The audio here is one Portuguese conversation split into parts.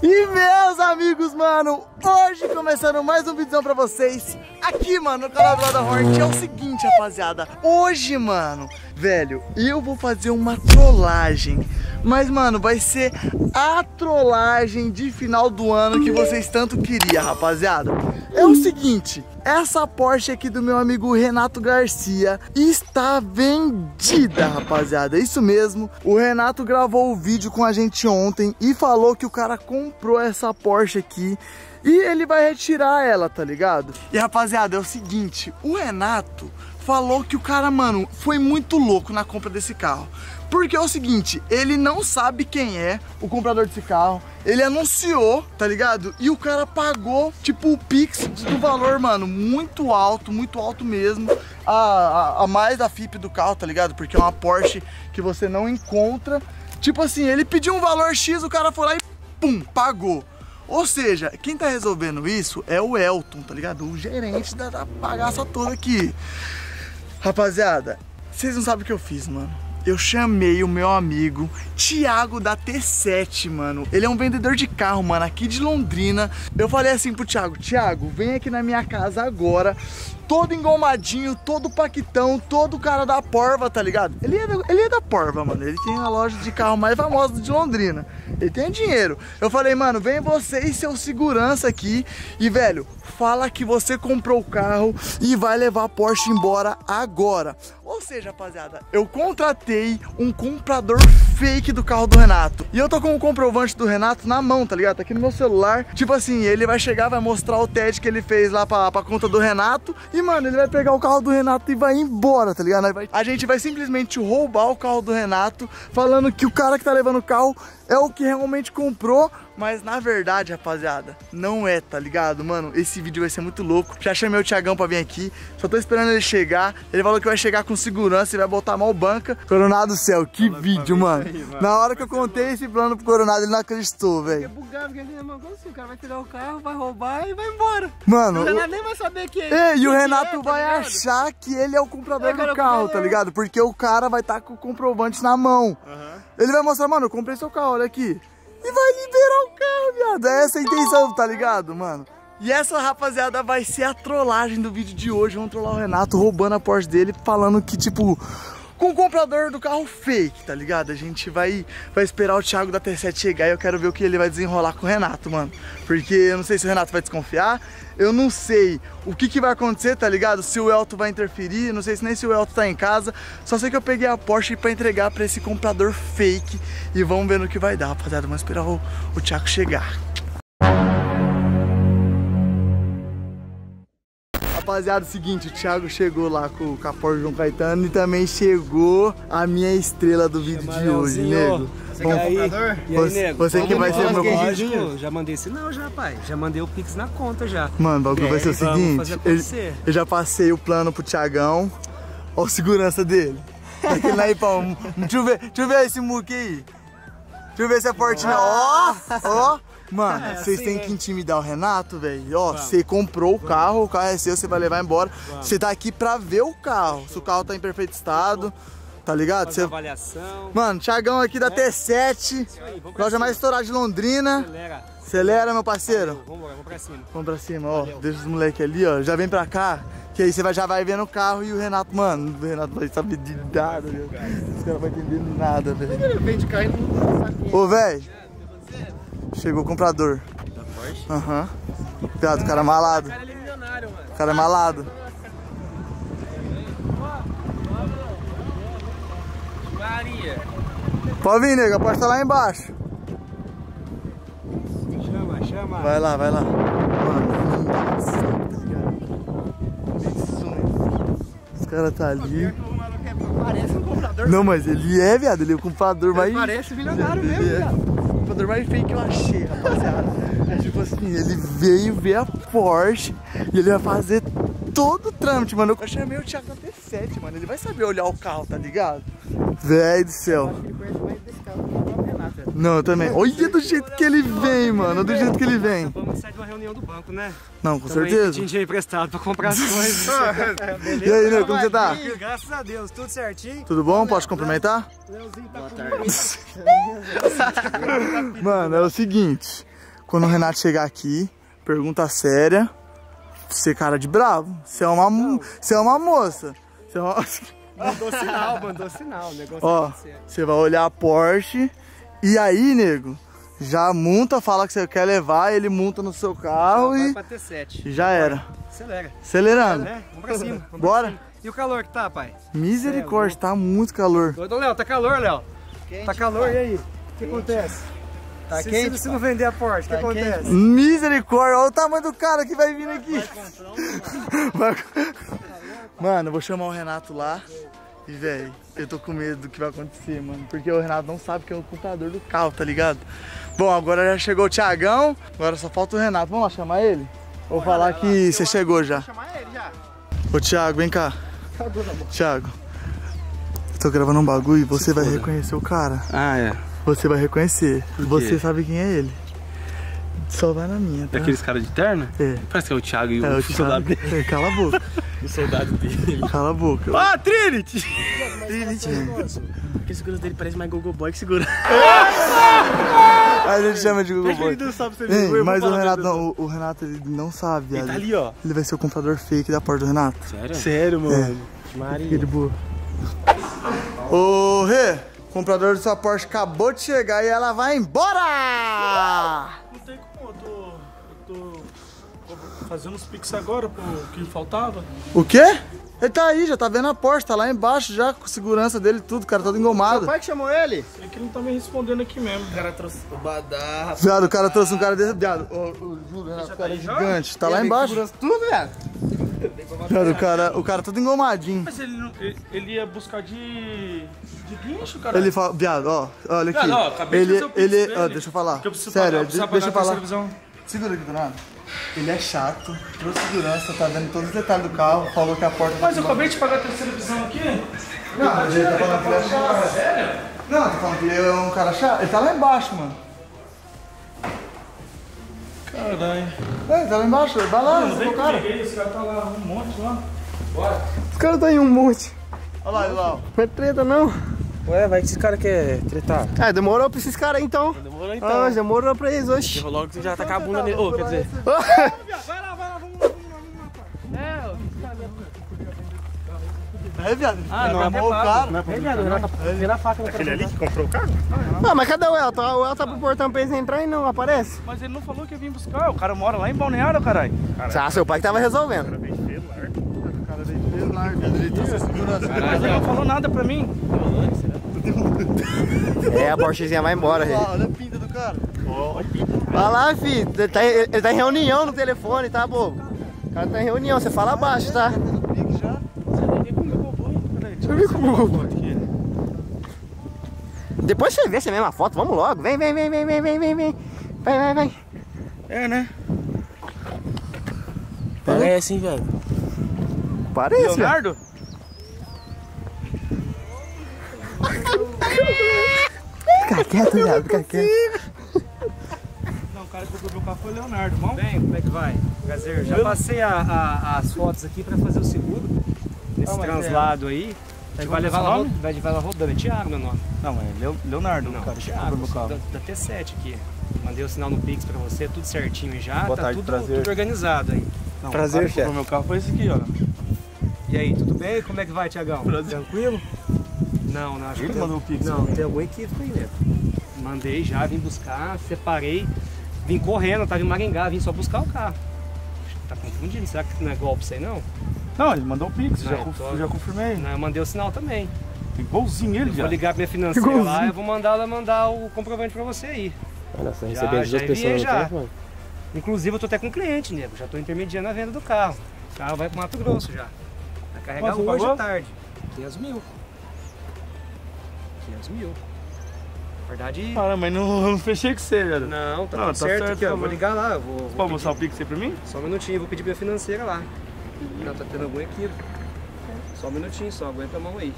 E meus amigos, mano, hoje começando mais um vídeo pra vocês aqui, mano, no canal do Lada Hornet. É o seguinte, rapaziada, hoje, mano, velho, eu vou fazer uma trollagem. Mas, mano, vai ser a trollagem de final do ano que vocês tanto queriam, rapaziada. É o seguinte, essa Porsche aqui do meu amigo Renato Garcia está vendida, rapaziada. Isso mesmo, o Renato gravou o vídeo com a gente ontem e falou que o cara comprou essa Porsche aqui e ele vai retirar ela, tá ligado? E, rapaziada, é o seguinte, o Renato falou que o cara, mano, foi muito louco na compra desse carro. Porque é o seguinte, ele não sabe quem é o comprador desse carro. Ele anunciou, tá ligado? E o cara pagou, tipo, o Pix do valor, mano, muito alto mesmo. A mais da FIP do carro, tá ligado? Porque é uma Porsche que você não encontra. Tipo assim, ele pediu um valor X, o cara foi lá e pum, pagou. Ou seja, quem tá resolvendo isso é o Elton, tá ligado? O gerente da bagaça toda aqui. Rapaziada, vocês não sabem o que eu fiz, mano. Eu chamei o meu amigo Thiago da T7, mano. Ele é um vendedor de carro, mano, aqui de Londrina. Eu falei assim pro Thiago, Thiago, vem aqui na minha casa agora, todo engomadinho, todo paquitão, todo cara da Porva, tá ligado? Ele é da Porva, mano. Ele tem a loja de carro mais famosa de Londrina. Ele tem dinheiro. Eu falei, mano, vem você e seu segurança aqui e, velho, fala que você comprou o carro e vai levar a Porsche embora agora. Ou seja, rapaziada, eu contratei um comprador fake do carro do Renato. E eu tô com o comprovante do Renato na mão, tá ligado? Tá aqui no meu celular. Tipo assim, ele vai chegar, vai mostrar o TED que ele fez lá pra conta do Renato. E, mano, ele vai pegar o carro do Renato e vai embora, tá ligado? A gente vai simplesmente roubar o carro do Renato, falando que o cara que tá levando o carro é o que realmente comprou. Mas na verdade, rapaziada, não é, tá ligado? Mano, esse vídeo vai ser muito louco. Já chamei o Thiagão pra vir aqui. Só tô esperando ele chegar. Ele falou que vai chegar com segurança e vai botar mal banca. Coronado do céu, que vídeo, mano. Na hora que eu contei esse plano pro Coronado, ele não acreditou, velho. Fiquei bugado, porque ele mandou assim, o cara vai tirar o carro, vai roubar e vai embora. Mano, o Renato nem vai saber que é. E o Renato vai achar que ele é o comprador do carro, tá ligado? Porque o cara vai estar com o comprovante na mão. Ele vai mostrar, mano, eu comprei seu carro, olha aqui. E vai liberar o carro, viado. É essa a intenção, tá ligado, mano? E essa, rapaziada, vai ser a trollagem do vídeo de hoje. Vamos trollar o Renato roubando a Porsche dele, falando que, tipo, com o comprador do carro fake, tá ligado? A gente vai esperar o Thiago da T7 chegar e eu quero ver o que ele vai desenrolar com o Renato, mano. Porque eu não sei se o Renato vai desconfiar, eu não sei o que vai acontecer, tá ligado? Se o Elton vai interferir, não sei se nem se o Elton tá em casa. Só sei que eu peguei a Porsche pra entregar pra esse comprador fake e vamos ver no que vai dar, rapaziada. Vamos esperar o Thiago chegar. Rapaziada, é o seguinte, o Thiago chegou lá com a Porsche João Caetano e também chegou a minha estrela do vídeo de hoje, nego. Você quer comprador? E aí, nego? Você que vai ser o meu lógico, já mandei sinal já, pai. Já mandei o Pix na conta já. Mano, o bagulho vai ser o seguinte, eu já passei o plano pro Thiagão. Ó, a segurança dele. Aquele aí, pô, deixa eu ver esse muque aí. Deixa eu ver se é forte, né? Ó. Mano, vocês têm que intimidar o Renato, velho. Ó, você comprou o carro é seu, você vai levar embora. Você tá aqui pra ver o carro. Se o carro tá em perfeito estado, tá ligado? Fazer avaliação. Mano, Thiagão aqui da T7, loja mais estourada de Londrina. Acelera, meu parceiro. Vamos pra cima. Vamos pra cima, ó. Deixa os moleques ali, ó. Já vem pra cá. Que aí você já vai vendo o carro e o Renato, mano, o Renato vai saber de nada, velho. Esse cara não vai entender nada, velho. Ele vem de carro e não sabe. Ô, velho. Chegou o comprador. Da Porsche? Aham. Cuidado, o cara é malado. O cara é milionário, mano. O cara é malado. Maria. Pode vir, nego, a porta tá lá embaixo. Chama. Vai lá. Mano, tá ligado? Os caras tá ali. Parece um comprador. Não, mas ele é, viado. Ele é o comprador mais... Parece milionário mesmo, viado. O comprador mais feio que eu achei, rapaziada. É tipo assim, ele veio ver a Porsche e ele vai fazer todo o trâmite, mano. Eu chamei o Thiago da T7, mano. Ele vai saber olhar o carro, tá ligado? Véi do céu. Eu acho que ele conhece mais desse carro do que o próprio Renato, velho. Não, eu também. Olha do jeito que ele vem, mano. Do jeito que ele vem. Vamos sair de uma reunião do banco, né? Não, com certeza. Tinha dinheiro emprestado pra comprar as coisas. E aí, né? Como você tá? Graças a Deus, tudo certinho. Tudo bom? Posso cumprimentar? Leozinho tá Mano, é o seguinte. quando o Renato chegar aqui, pergunta séria, você cara de bravo. Você é uma moça. Você é uma... Mandou sinal. O negócio Ó, você vai olhar a Porsche e aí, nego, já monta, fala que você quer levar, ele monta no seu carro e pra T7. Já era. Acelera. Acelerando. Vamos pra cima. Bora. E o calor que tá, pai? Misericórdia, tá muito calor. Ô, Léo, tá calor, Léo? Tá calor, e aí? O que acontece? Tá quente? Se não vender a Porsche, o que acontece? Misericórdia, olha o tamanho do cara que vai vir aqui. Mano, eu vou chamar o Renato lá. E, velho, eu tô com medo do que vai acontecer, mano. Porque o Renato não sabe que é o computador do carro, tá ligado? Bom, agora já chegou o Thiagão. Agora só falta o Renato. Vamos lá chamar ele? Vou falar que você chegou já. Vou chamar ele já. Ô, Thiago, vem cá. Thiago, eu tô gravando um bagulho e você vai reconhecer o cara. Ah, é. Você vai reconhecer. Por quê? Você sabe quem é ele. Só vai na minha, tá? Daqueles caras de terno? É. Parece que é o Thiago e É, o soldado Thiago. dele. Cala a boca. O soldado dele. Cala a boca. Ah, Trinity! Trinity. Porque segura dele parece mais Google Boy que segura. Aí a gente chama de Google Boy. Ele não sabe se Ei, ele mas o Renato, não, o Renato ele não sabe, Ele viado. tá ali, ó. Ele vai ser o computador fake da porta do Renato. Sério? Sério, mano. Maria. Fica de boa. Ô, Rê, o comprador da sua Porsche acabou de chegar e ela vai embora! Não tem como, eu tô fazendo os pix agora pro que faltava. O quê? Ele tá aí, já tá vendo a Porsche, tá lá embaixo já com segurança dele tudo, cara, todo engomado. Seu pai que chamou ele? É que ele não tá me respondendo aqui mesmo. O cara trouxe o badar. Viado, o cara trouxe um cara desse, viado. Juro, Renato, o cara é gigante, tá lá embaixo. Tudo, velho. Viado, o cara todo engomadinho. Mas ele ia buscar de guincho, cara. Ele fala, viado, ó, olha aqui. Viado, ó, acabei de fazer o pix dele. ó, deixa eu falar. Que eu preciso Sério, pagar, deixa eu pagar a falar. televisão. Segura aqui do nada. Ele é chato, trouxe segurança, tá vendo todos os detalhes do carro, falou que a porta... Mas eu acabei de pagar a televisão aqui. Não, ele tá falando que ele é chato. Sério? Não, tá falando que ele é um cara chato. Ele tá lá embaixo, mano. Caralho. Ele tá lá embaixo, vai lá, Não vem o cara. comigo aí, esse cara tá lá, um monte lá. Bora. Os caras tá em um monte. Olha lá. Não é treta, não. Ué, vai que esse cara quer tretar. Ah, demorou pra esses caras aí, então. Demorou então. Ah, demorou pra eles hoje. Chegou logo que você já tá com a bunda nele. Ô, quer dizer... Vai lá, vamos lá. É, viado. Ah, não, armou o cara. É, viado, o Renato tá vendo a faca no cara. ali que comprou o carro? Ah, mas cadê o Elton? O Elton tá pro portão pra eles entrar e não aparece. Mas ele não falou que ia vir buscar. O cara mora lá em Balneário, caralho. Ah, seu pai que tava resolvendo. O cara veio pelo largo, ele trouxe a segurança. Mas ele não falou nada pra mim. É, a Porschezinha vai embora, gente. Olha a pinta do cara. Vai lá, filho. Ele tá em reunião no telefone, tá, bobo? O cara tá em reunião, você fala abaixo, tá? Deixa eu ver como eu vou aqui. Depois você vê essa mesma foto, vamos logo. Vem. Vai. É, né? Parece, hein, velho. Parece, velho. Leonardo? Fica quieto, viado, fica quieto. Não, o cara que comprou o carro foi o Leonardo, bom? Bem, como é que vai? Prazer, já passei as fotos aqui pra fazer o seguro nesse translado aí. A gente vai levar ela rodando, é Thiago meu nome. Não, é Leonardo, Não, cara. Thiago, Comprou meu carro. da T7 aqui. Mandei o sinal no Pix pra você, tudo certinho já, Boa tá tarde, tudo, prazer. tudo organizado aí. Não, Prazer, o cara que chefe. comprou meu carro foi esse aqui, ó. E aí, tudo bem? Como é que vai, Thiagão? Prazer. Tranquilo? Não, acho que Ele mandou o Pix. Não, tem algum equívoco aí, né? Mandei já, vim buscar, separei, vim correndo, tava em Maringá, vim só buscar o carro. Tá confundindo, será que não é golpe isso aí não? Não, ele mandou o Pix, Não, já confirmei. Não, eu mandei o sinal também. Igualzinho ele, Vou já. ligar pra minha financeira lá, eu vou mandar ela mandar o comprovante pra você aí. Olha só, Já recebendo duas pessoas no já. telefone. Inclusive eu tô até com um cliente, nego, já tô intermediando a venda do carro. O carro vai pro Mato Grosso já. Vai carregar Quanto hoje pagou? à tarde. 500 mil. 500 mil. Na verdade... Cara, mas não fechei com você, velho. Não, tá Não, tudo tá certo certo, aqui, ó. tá Vou bom. ligar lá, eu vou Pode mostrar o Pix aí pra mim? Só um minutinho, vou pedir pra minha financeira lá. Não, tá tendo algum equívoco. Só um minutinho só, aguenta a mão aí.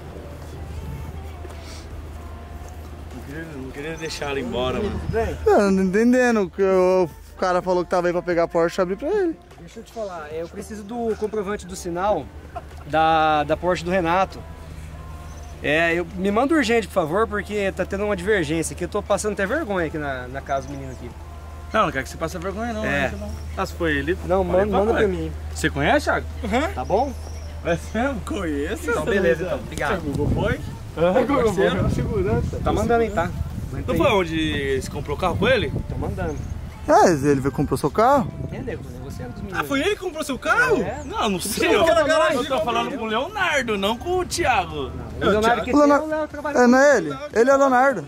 Não queria deixar ela embora, mano. Eu não tô entendendo. Que o cara falou que tava aí pra pegar a Porsche e abrir pra ele. Deixa eu te falar, eu preciso do comprovante do sinal da Porsche do Renato. Me manda urgente, por favor, porque tá tendo uma divergência aqui. Eu tô passando até vergonha aqui na casa do menino aqui. Não, não quero que você passe vergonha não. É. Não. Ah, se foi ele... Não, manda pra mim. Você conhece, Thiago? Tá bom? É mesmo? Conheço. Então beleza, então. Obrigado. Google Boy? Parceiro. Segurança. Tá mandando aí, tá? Não foi onde você comprou o carro com ele? Tô mandando. Ele comprou seu carro? É, nego, tô negociando com os meninos. Ah, foi ele que comprou seu carro? É. Não, não sei. Eu tô falando com o Leonardo, não com o Thiago. O Leonardo que O Leonardo- tem, o Léo trabalha É, não é ele? Ele é o Leonardo.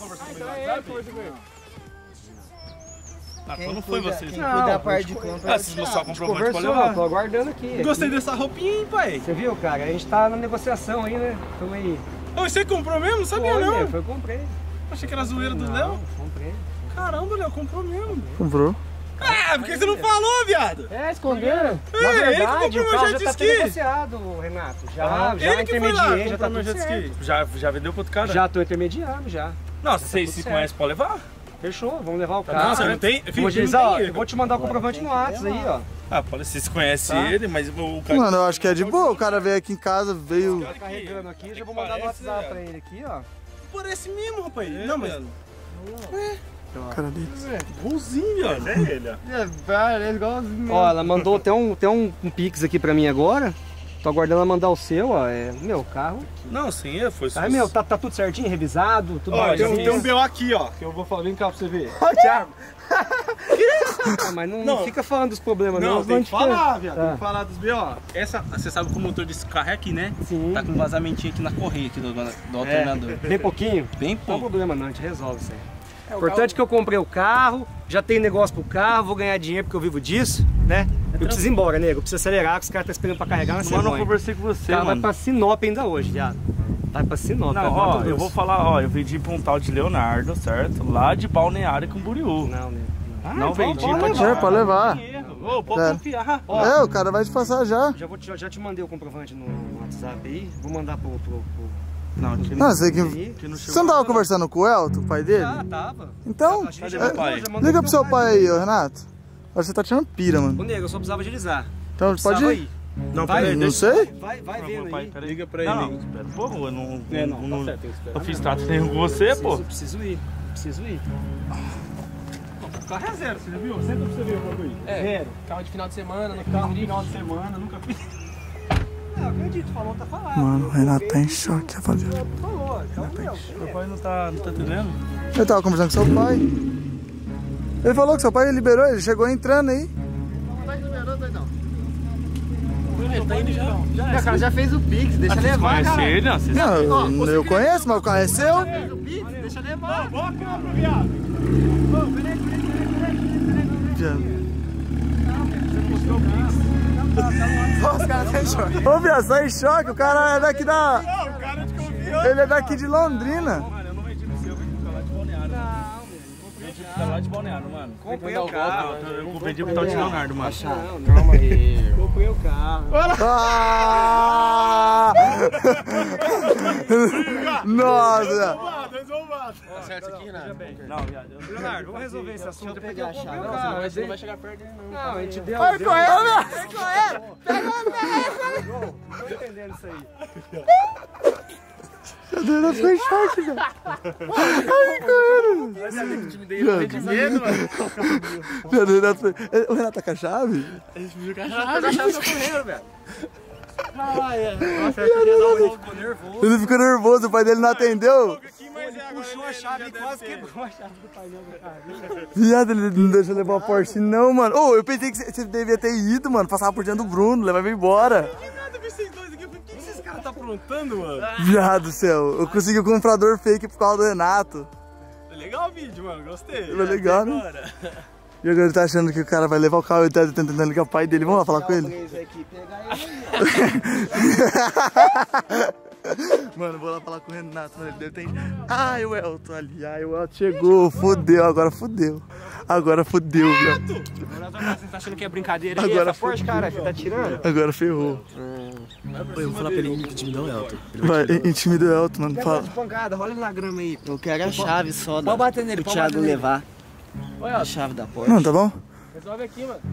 Ah, então não foi você. Quem cuida da parte de compra. Ah, se não só comprovante pra Conversou, levar. tô aguardando aqui. Gostei dessa roupinha, hein, pai? Você viu, cara? A gente tá na negociação aí, né? Tamo aí. Ô, você comprou mesmo? Não sabia, Foi, não. né? Foi, eu comprei. Achei que era zoeira do Não, Léo. comprei. Caramba, Léo, comprou mesmo. Comprou. Ah, por que você não falou, viado? É, esconderam. É, Na ele que verdade, comprou o meu carro jet já tá ski. negociado, Renato. Já Ele que foi lá, intermediei, já tá comprou meu tudo jet certo. ski. Já vendeu pro outro cara? Já tô intermediando, já. Não, vocês se certo. conhecem, pode levar? Fechou, vamos levar o Tá carro. bom, você não tem- Vou agilizar, ó, eu vou te mandar o comprovante no WhatsApp aí, ó. Ah, pode ser, se conhece Tá. ele, mas o cara... Mano, eu acho que é de boa. O cara veio aqui em casa, veio. Tá carregando aqui, já vou mandar no WhatsApp pra ele aqui, ó. Parece mesmo, rapaz. É, Não, mas... mano. Cara dele. Igualzinho, ó. É ele, ó. Parece igualzinho. Ó, ela mandou até um Pix aqui pra mim agora. Tô aguardando ela mandar o seu, ó. É meu carro. Não, sim, é, foi Tá, meu, tá tudo certinho, revisado, tudo Ó, bonitinho. tem um BO aqui, ó, que eu vou falar, vem cá pra você ver. Ó, Thiago. Ah, mas não fica falando dos problemas, não. Não, senão tem que a gente fica- falar, viado. Tem Tá. que falar dos BO. Essa, você sabe que o motor desse carro é aqui, né? Sim. Tá com um vazamentinho aqui na correia aqui do alternador. Bem pouquinho? Bem Não tem pouco. problema não, a gente resolve isso aí. Importante que eu comprei o carro, já tem negócio pro carro, vou ganhar dinheiro porque eu vivo disso, né? Eu preciso ir embora, nego. Eu preciso acelerar, que os caras estão esperando pra carregar na Mano, eu semana. conversei com O você, cara vai mano. pra Sinop ainda hoje, viado. Vai pra Sinop. Não, vai pra ó, Mato eu Grosso. vou falar, ó, eu vendi pra um tal de Leonardo, certo? Lá de Balneário Camboriú. Não, nego. Não vendi pra te É, pode levar. Ô, pode É. confiar. É, o cara vai te passar já. Já te mandei o comprovante no WhatsApp aí. Vou mandar pro Não, aqui Não, você que. aí. Você não tava conversando com o Elton, o pai dele? Ah, tava. Então, A gente Cadê já meu mandou, pai? já mandou liga pro seu pai aí, ô Renato. Agora você tá tirando pira, Ô, mano. nego, eu só precisava agilizar. Então pode Precisava ir. ir. Não, Vai, peraí, Não deixa sei. Vai vendo aí. Liga pra ele. Não, espera, pô, eu não... Não, tá certo, tem que esperar. Eu fiz trato nenhum com você, pô. Preciso ir. O carro é zero, você já viu? Senta pra você ver o bagulho. É, carro de final de semana, no Carro final de semana, nunca fiz. Não, acredito, falou, tá falado. Mano, o Renato tá em choque, rapaziada. Falou, então Meu pai não tá entendendo? Eu tava conversando com seu pai. Ele falou que seu pai liberou, ele chegou entrando aí. Ele tá indo já. O cara já fez o Pix, deixa Vocês levar, conhecem cara. ele, não? Vocês... Não, eu conheço, mas o carro é seu. Fez o Pix, deixa levar. Bora câmera, viado. Os caras tá em choque. Ô, viado, tá em choque. O cara é daqui da. Não, o cara de confiança. Ele é daqui de Londrina. Mano, eu não vendi no seu, eu vendi pra lá de Balneário. Vendi pra lá de Balneário, mano. comprei o carro. Eu vendi pro tal de Leonardo, mano. Calma aí. Comprei o carro. Ah! Nossa! Tá certo aqui, né? Não, viado. Leonardo, vamos resolver esse assunto. Deixa eu pegar a Porque eu chave. comprei o Não, carro. você não vai chegar perto dele, não. Não, a gente deu. Vai deu- com ele, velho! Não tô entendendo isso aí. Cadeira foi em choque, velho. Cadeira foi. O Renato tá com a chave? Ele ficou nervoso, o pai dele não atendeu. Puxou a chave e quase quebrou a chave do painel do carro. Viado, ele não deixa eu levar o Porsche, não, mano. Ô, eu pensei que você devia ter ido, mano. Passava por diante do Bruno, levava ele embora. Nada, vi vocês dois aqui. Eu falei, o que esses caras tá aprontando, mano? Viado do céu, eu consegui o comprador fake por causa do Renato. Legal o vídeo, mano. Gostei. Foi legal, né? E agora ele tá achando que o cara vai levar o carro e tá tentando ligar o pai dele. Vamos lá falar com ele? Mano, vou lá falar com o Renato, mano. Ele deve ter. Ai, o Elton ali. Ai, o Elton chegou. Fudeu, agora fudeu. Agora fudeu, viado. Você tá achando que é brincadeira aí? Agora Essa Porsche, cara, você tá tirando? Agora ferrou. Eu vou falar pra ele que intimidar o Elton. Vai, intimida o Elton, mano. Fala. De pancada, rola ele na grama aí. Eu quero a chave só Pode bater nele, o pode Thiago bater nele. levar. Oi, A Elton. chave da porta. Não, tá bom? Resolve aqui, mano.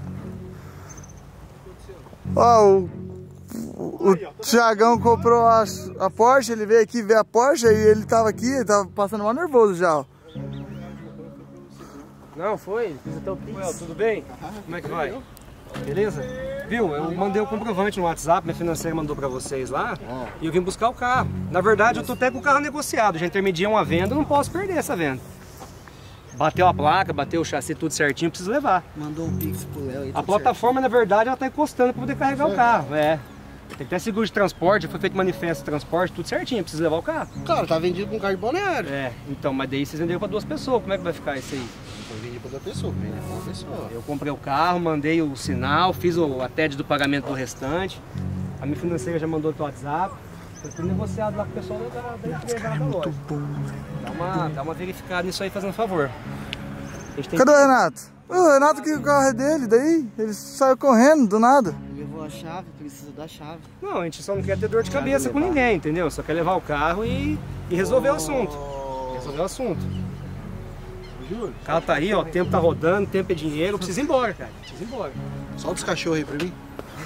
Ó, o Thiagão comprou a Porsche, ele veio aqui ver a Porsche e ele tava aqui, ele tava passando mal nervoso já, ó. Não, foi. Fiz até o Pix. Tudo bem? Como é que vai? Beleza? Viu? Eu mandei o comprovante no WhatsApp, minha financeira mandou pra vocês lá, e eu vim buscar o carro. Na verdade, eu tô até com o carro negociado, já intermediei uma venda, eu não posso perder essa venda. Bateu a placa, bateu o chassi, tudo certinho, preciso levar. Mandou um pix pro Léo aí. A plataforma, na verdade, ela tá encostando pra poder carregar o carro. Tem até seguro de transporte, foi feito manifesto de transporte, tudo certinho, preciso levar o carro. Cara, tá vendido com carro de balneário. Então, mas daí vocês venderam pra 2 pessoas, como é que vai ficar isso aí? Eu vendi pra outra pessoa, vendi pra uma pessoa. Eu comprei o carro, mandei o sinal, fiz a TED do pagamento do restante. A minha financeira já mandou pelo WhatsApp. Foi tudo negociado lá com o pessoal da empresa da loja. Dá uma verificada nisso aí, fazendo um favor. Cadê o Renato? O Renato, que o carro é dele, daí ele saiu correndo do nada. Levou a chave, precisa da chave. Não, a gente só não quer ter dor de cabeça com ninguém, entendeu? Só quer levar o carro e resolver o assunto. Resolver o assunto. O carro tá aí, ó, o tempo tá rodando, tempo é dinheiro, eu preciso ir embora, cara. Preciso ir embora. Solta os cachorros aí pra mim.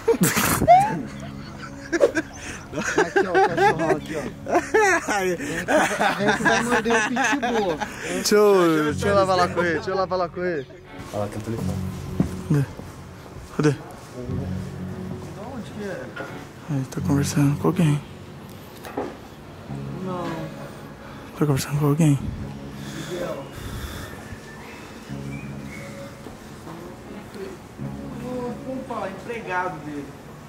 Aqui, ó, o cachorrão aqui, ó. Esse vai morder o pitbull. Deixa eu lavar lá com ele, deixa eu lavar lá com ele. Olha lá, tem o telefone. Cadê? Ele tá conversando com alguém. Não. Tá conversando com alguém. Empregado dele.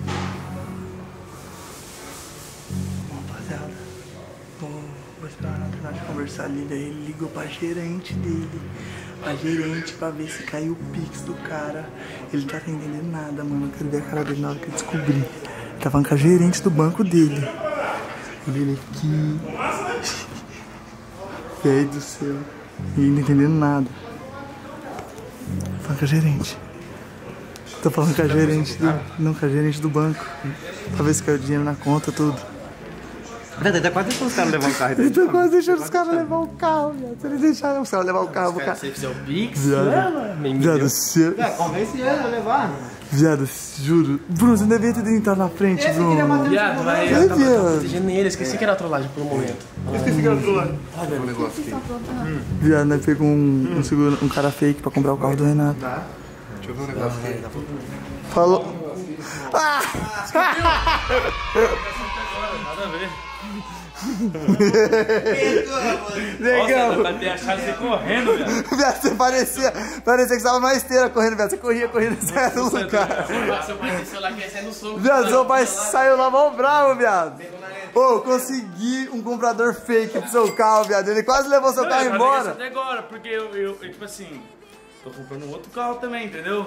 Rapaziada, vou esperar na terminar de conversar ali. Daí ele ligou pra gerente dele. Pra gerente, pra ver se caiu o Pix do cara. Ele não tá entendendo nada, mano. Eu quero ver a cara dele na hora que eu descobri. Ele tá falando com a gerente do banco dele. Ele aqui. Velho do céu. E não entendendo nada. Falando com a gerente. Tô falando com a gerente do... Não, com a gerente do banco. Pra ver se caiu dinheiro na conta, tudo. Tá quase deixando os caras levar o carro. Ele tá quase deixando os caras levar o carro, viado. Se ele deixar os caras levar o carro, o cara... Se você fizer o Pix, Viado, se... Convence ele a levar. Viado, juro. Bruno, você não devia ter entrado na frente, Bruno. viado, vai. Eu tava protegendo ele, esqueci que era trollagem por um momento. Esqueci que era do lado. Viado, nós pegou um cara fake pra comprar o carro do Renato. Deixa eu ver um negócio aqui. Falou... Ah! Nada a ver. Negão. Nossa, até achar você correndo, velho. Viado, você parecia que você tava na esteira correndo, viado. Você corria, e saia do lugar. Seu pai tem celular que ia sair no soco. Viado, seu pai saiu lá mó bravo, viado. Ô, consegui um comprador fake pro seu carro, viado. Ele quase levou seu carro embora. Até agora, porque eu, tipo assim, tô comprando um outro carro também, entendeu?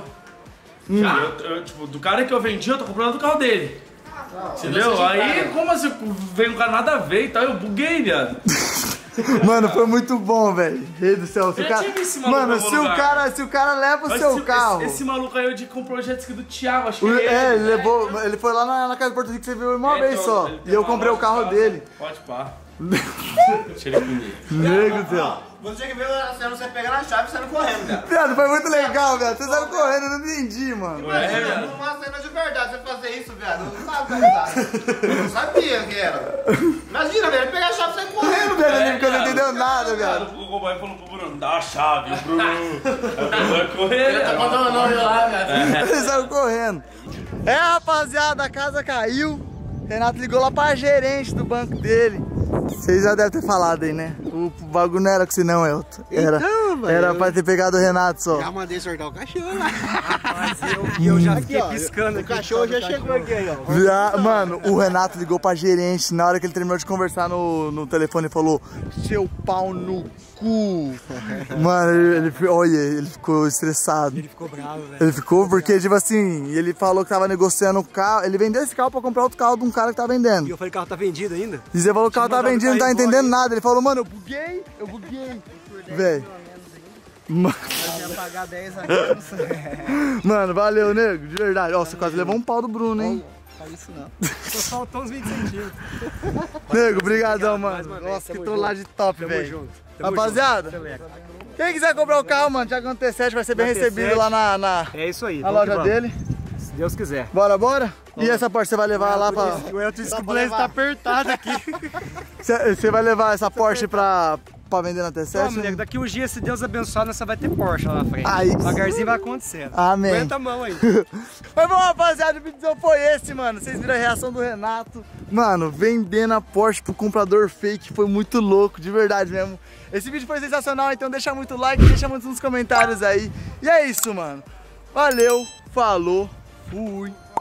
Tipo, do cara que eu vendi, eu tô comprando outro carro dele. Entendeu? Aí, como assim, veio um cara nada a ver e tal, eu buguei, viado. Mano, foi muito bom, velho. Rei do céu. Se o cara... Mano, se o cara leva o seu carro... Esse maluco aí, eu comprou o jet ski do Thiago, acho que ele ele levou... Ele foi lá na casa do Porto Rico, você viu uma vez só. E eu comprei o carro dele. Pode pá. Deixa ele comigo. Nego do céu. Você tinha que ver você pegar na chave e saindo correndo, cara. Viado, foi muito legal, viado. Vocês saíram correndo, eu não entendi, mano. Imagina, numa cena de verdade, você fazer isso, viado. Eu não tava verdade. Eu não sabia que era. Imagina, velho, pegar a chave e sair correndo, Viado, porque eu não entendeu nada, viado. O cowboy falou pro Bruno, dá a chave, o Bruno vai correr. Tá contando o nome lá, velho. Ele saiu correndo. É, rapaziada, a casa caiu. Renato ligou lá pra gerente do banco dele. Vocês já devem ter falado aí, né? O bagulho não era com você não, Elton. Era pra ter pegado o Renato só. Já mandei sortar o cachorro lá. Eu já fiquei piscando aqui. O cachorro já chegou aqui aí, ó. Mano, o Renato ligou pra gerente. Na hora que ele terminou de conversar no telefone, ele falou: seu pau no cu. Mano, ele ficou estressado. Ele ficou bravo, velho. Ele ficou porque, tipo assim, ele falou que tava negociando o carro. Ele vendeu esse carro pra comprar outro carro de um cara que tá vendendo. E eu falei que o carro tá vendido ainda? E você falou que o carro tá vendido, não tá entendendo nada. Ele falou: mano, eu buguei. Velho. Mano. Pagar 10 aqui, Mano, valeu, nego, de verdade. Ó, você quase levou um pau do Bruno, hein? Não faz isso não. Só faltou uns 20 centímetros. Nego, brigadão, mano. mais uma vez. Nossa, que Tamo trollagem top, Tamo velho. junto. Rapaziada, quem quiser comprar o carro, mano, Thiago T7 vai ser bem recebido lá na É isso aí. na loja dele. Se Deus quiser. Bora? E essa Porsche você vai levar lá pra... O Elton disse que o blazer tá apertado aqui. Você vai levar essa Porsche pra pra vender na T7? Vamos, nego, daqui uns dias, se Deus abençoar, nós só vai ter Porsche lá na frente. Aí Devagarzinho vai acontecendo. Amém. Aguenta a mão aí. Mas bom, rapaziada, o vídeo foi esse, mano. Vocês viram a reação do Renato. Mano, vendendo a Porsche pro comprador fake foi muito louco, de verdade mesmo. Esse vídeo foi sensacional, então deixa muito like, deixa muito nos comentários aí. E é isso, mano. Valeu, falou, fui.